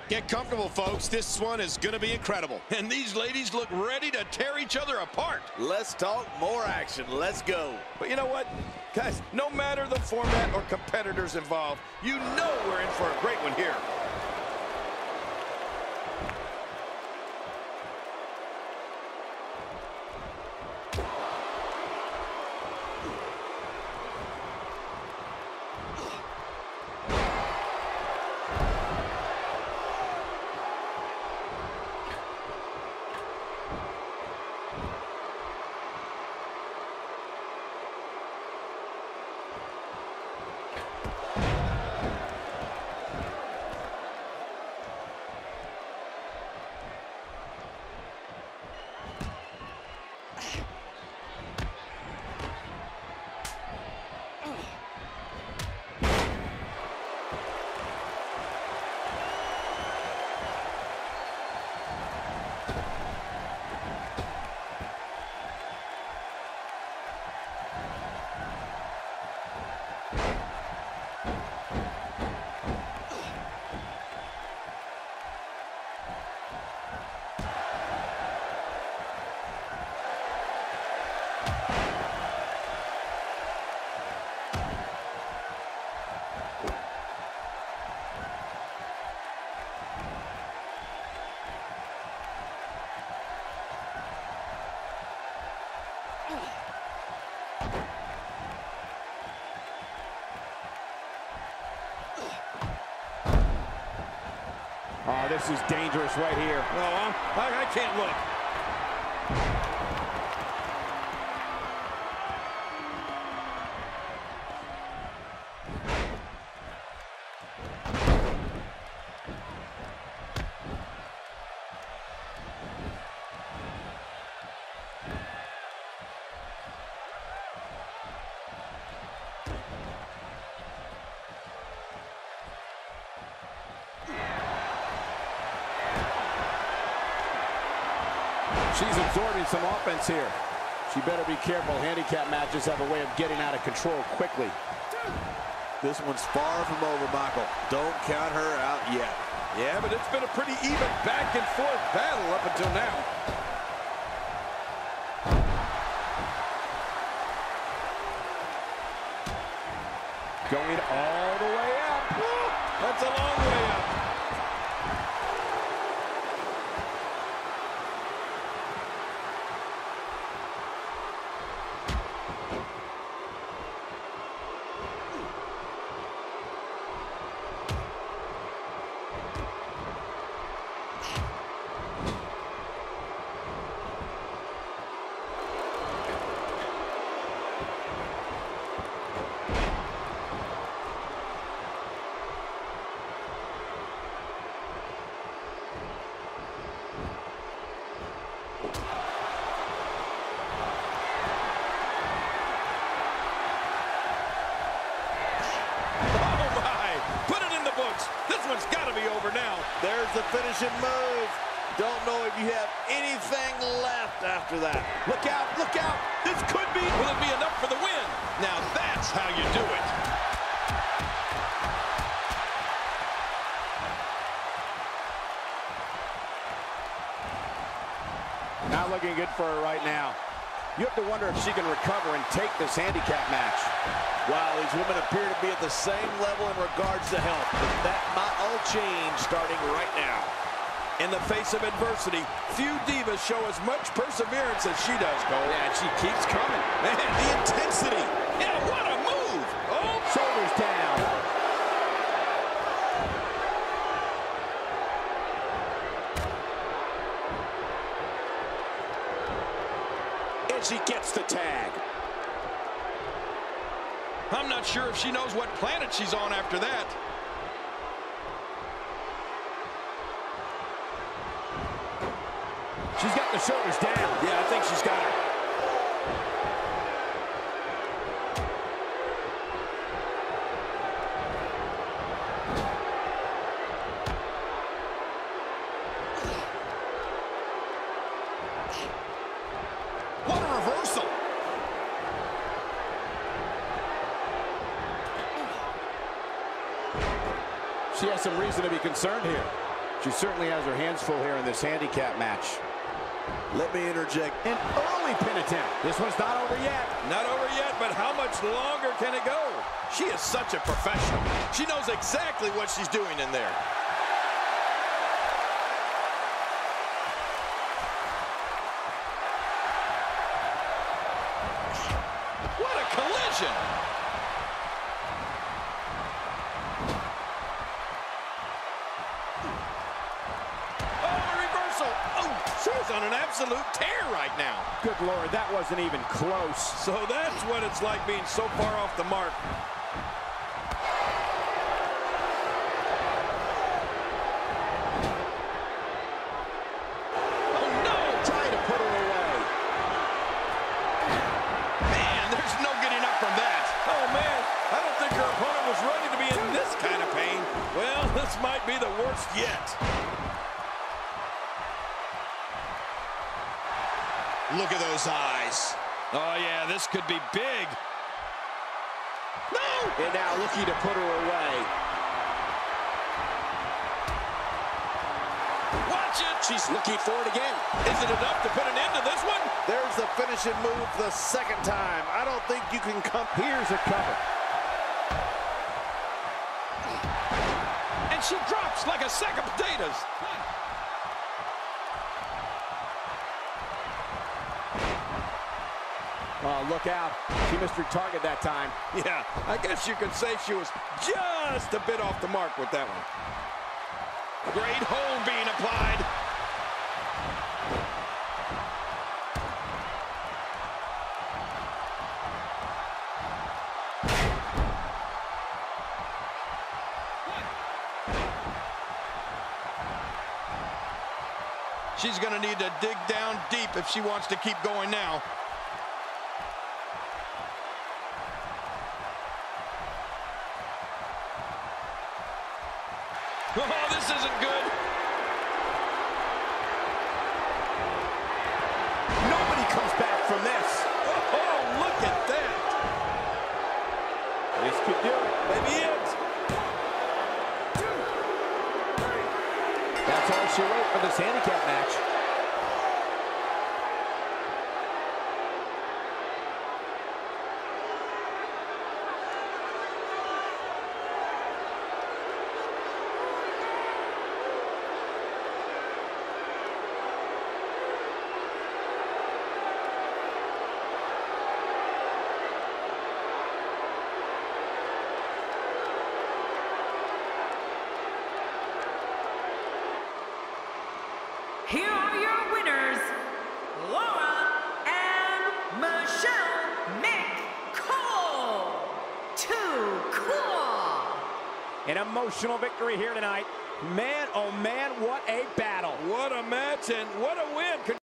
Get comfortable, folks. This one is going to be incredible. And these ladies look ready to tear each other apart. Let's talk more action. Let's go. But you know what? Guys, no matter the format or competitors involved, you know we're in for a great one here. Oh, this is dangerous right here. No, I can't look. She's absorbing some offense here. She better be careful. Handicap matches have a way of getting out of control quickly. This one's far from over, Michael. Don't count her out yet. Yeah, but it's been a pretty even back and forth battle up until now. Going all the way up. That's a long way up. There's the finishing move. Don't know if you have anything left after that. Look out, look out. This could be, will it be enough for the win? Now that's how you do it. Not looking good for her right now. You have to wonder if she can recover and take this handicap match. Wow, these women appear to be at the same level in regards to health, but that might all change starting right now. In the face of adversity, few divas show as much perseverance as she does, Cole. Yeah, and she keeps coming. Man, the intensity. Yeah, what a move. Oh, shoulders down. And she gets the tag. I'm not sure if she knows what planet she's on after that. She's got the shoulders down. Yeah, I think she's got her. What a reversal. She has some reason to be concerned here. She certainly has her hands full here in this handicap match. Let me interject. An early pin attempt. This one's not over yet. Not over yet, but how much longer can it go? She is such a professional. She knows exactly what she's doing in there. What a collision! She's on an absolute tear right now. Good Lord, that wasn't even close. So that's what it's like being so far off the mark. Oh, no! Trying to put her away. Man, there's no getting up from that. Oh, man, I don't think her opponent was ready to be in this kind of pain. Well, this might be the worst yet. Look at those eyes. Oh, yeah, this could be big. No! And now looking to put her away. Watch it! She's looking for it again. Is it enough to put an end to this one? There's the finishing move the second time. I don't think you can come. Here's a cover. And she drops like a sack of potatoes. Oh, look out. She missed her target that time. Yeah, I guess you could say she was just a bit off the mark with that one. Great hold being applied. She's going to need to dig down deep if she wants to keep going now. Oh, this isn't good. Nobody comes back from this. Oh, look at that. This could do it. Maybe it. That's all she wrote for this handicap match. Here are your winners, Laura and Michelle McCall. Too cool. An emotional victory here tonight. Man, oh man, what a battle. What a match and what a win.